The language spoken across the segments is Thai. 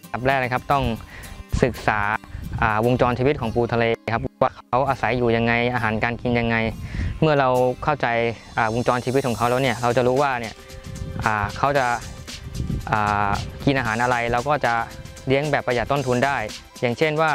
อันดับแรกนะครับต้องศึกษาวงจรชีวิตของปูทะเลครับว่าเขาอาศัยอยู่ยังไงอาหารการกินยังไงเมื่อเราเข้าใจวงจรชีวิตของเขาแล้วเนี่ยเราจะรู้ว่าเนี่ยเขาจะกินอาหารอะไรเราก็จะเลี้ยงแบบประหยัดต้นทุนได้อย่างเช่นว่า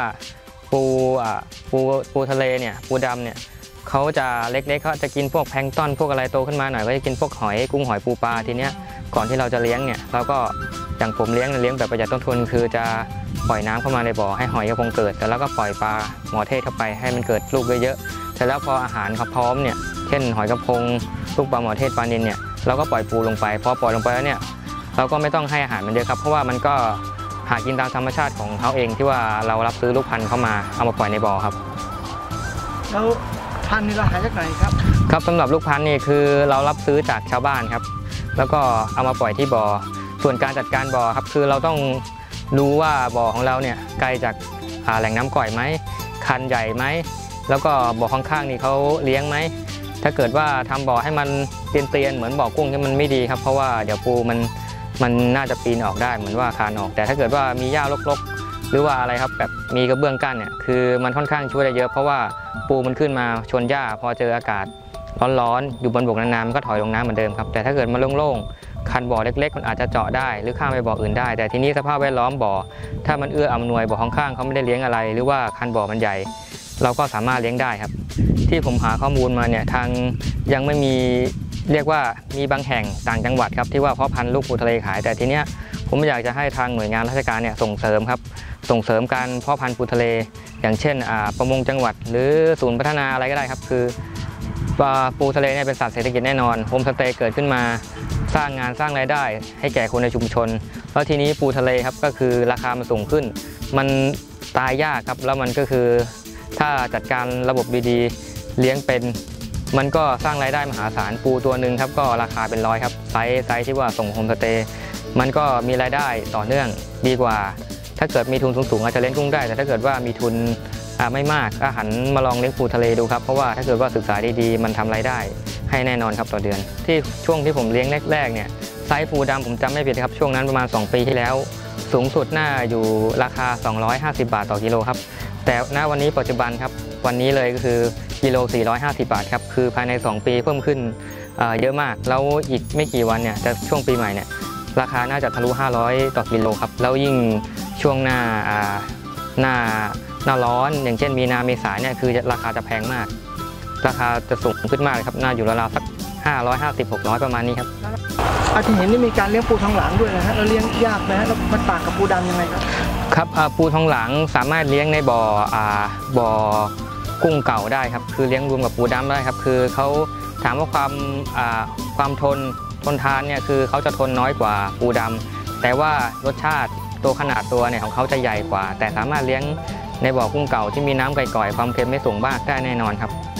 ปูทะเลเนี่ยปูดำเนี่ยเขาจะเล็กๆเขาจะกินพวกแพลงก์ต้นพวกอะไรโตขึ้นมาหน่อยก็จะกินพวกหอยกุ้งหอยปูปลาทีเนี้ยก่อนที่เราจะเลี้ยงเนี่ยเราก็อย่างผมเลี้ยงแบบประหยัดต้นทุนคือจะปล่อยน้ำเข้ามาในบ่อให้หอยกระพงเกิดแล้วก็ปล่อยปลาหมอเทศเข้าไปให้มันเกิดลูกเยอะๆเสร็จแล้วพออาหารเขาพร้อมเนี่ยเช่นหอยกระพงลูกปลาหมอเทศปลานิลเนี่ยเราก็ปล่อยปูลงไปพอปล่อยลงไปแล้วเนี่ยเราก็ไม่ต้องให้อาหารมันเยอะครับเพราะว่ามันก็หากินตามธรรมชาติของเขาเองที่ว่าเรารับซื้อลูกพันธุ์เข้ามาเอามาปล่อยในบ่อครับแล้วพันธุ์นี่เราหาจากไหนครับครับสำหรับลูกพันธุ์นี่คือเรารับซื้อจากชาวบ้านครับแล้วก็เอามาปล่อยที่บ่อส่วนการจัดการบ่อครับคือเราต้องรู้ว่าบ่อของเราเนี่ยไกลจากแหล่งน้ำก่อยไหมคันใหญ่ไหมแล้วก็บ่อข้างๆนี่เขาเลี้ยงไหมถ้าเกิดว่าทำบ่อให้มันเตียนๆเหมือนบ่อกุ้งที่มันไม่ดีครับเพราะว่าเดี๋ยวปูมันน่าจะปีนออกได้เหมือนว่าคานออกแต่ถ้าเกิดว่ามีหญ้ารกๆหรือว่าอะไรครับแบบมีกระเบื้องกั้นเนี่ยคือมันค่อนข้างช่วยได้เยอะเพราะว่าปูมันขึ้นมาชนหญ้าพอเจออากาศร้อนๆอยู่บนบกนานๆมันก็ถอยลงน้ำเหมือนเดิมครับแต่ถ้าเกิดมันโล่งๆคันบ่อเล็กๆมันอาจจะเจาะได้หรือข้ามไปบ่ออื่นได้แต่ทีนี้สภาพแวดล้อมบ่อถ้ามันเอื้ออำนวยบ่อข้างๆเขาไม่ได้เลี้ยงอะไรหรือว่าคันบ่อมันใหญ่เราก็สามารถเลี้ยงได้ครับที่ผมหาข้อมูลมาเนี่ยทางยังไม่มีเรียกว่ามีบางแห่งต่างจังหวัดครับที่ว่าเพาะพันธุ์ลูกปูทะเลขายแต่ทีเนี้ยผมอยากจะให้ทางหน่วยงานราชการเนี่ยส่งเสริมครับส่งเสริมการเพาะพันธุ์ปูทะเลอย่างเช่นประมงจังหวัดหรือศูนย์พัฒนาอะไรก็ได้ครับคือปูทะเลเนี่ยเป็นสัตว์เศรษฐกิจแน่นอนโฮมสเตย์เกิดขึ้นมาสร้างงานสร้างรายได้ให้แก่คนในชุมชนแล้วทีนี้ปูทะเลครับก็คือราคามันสูงขึ้นมันตายยากครับแล้วมันก็คือถ้าจัดการระบบดีๆเลี้ยงเป็นมันก็สร้างรายได้มหาศาลปูตัวหนึ่งครับก็ราคาเป็นร้อยครับไซส์ที่ว่าส่งโฮมสเตย์มันก็มีรายได้ต่อเนื่องดีกว่าถ้าเกิดมีทุนสูงๆอาจจะเลี้ยงกุ้งได้แต่ถ้าเกิดว่ามีทุนไม่มากก็หันมาลองเลี้ยงปูทะเลดูครับเพราะว่าถ้าเกิดว่าศึกษาดีๆมันทำรายได้ให้แน่นอนครับต่อเดือนที่ช่วงที่ผมเลี้ยงแรกๆเนี่ยไซส์ปูดำผมจำไม่ผิดครับช่วงนั้นประมาณ2 ปีที่แล้วสูงสุดน่าอยู่ราคา250 บาทต่อกิโลครับแต่ณวันนี้ปัจจุบันครับวันนี้เลยก็คือกิโล450 บาทครับคือภายใน2 ปีเพิ่มขึ้นเยอะมากแล้วอีกไม่กี่วันเนี่ยจะช่วงปีใหม่เนี่ยราคาน่าจะทะลุ500ต่อกิโลครับแล้วยิ่งช่วงหน้าร้อนอย่างเช่นมีนาเมษาเนี่ยคือราคาจะแพงมากราคาจะสูงขึ้นมากเลยครับน่าอยู่ราวๆสัก550-600ประมาณนี้ครับที่เห็นนี่มีการเลี้ยงปูทองหลางด้วยนะฮะเราเลี้ยงยากนะฮะแล้วมันต่างกับปูดำยังไงครับครับปูทองหลางสามารถเลี้ยงในบ่อกุ้งเก่าได้ครับคือเลี้ยงรวมกับปูดำได้ครับคือเขาถามว่าความทนทานเนี่ยคือเขาจะทนน้อยกว่าปูดำแต่ว่ารสชาติตัวขนาดตัวเนี่ยของเขาจะใหญ่กว่าแต่สามารถเลี้ยงในบ่อกุ้งเก่าที่มีน้ำก่อยๆความเค็มไม่สูงมากได้แน่นอนครับ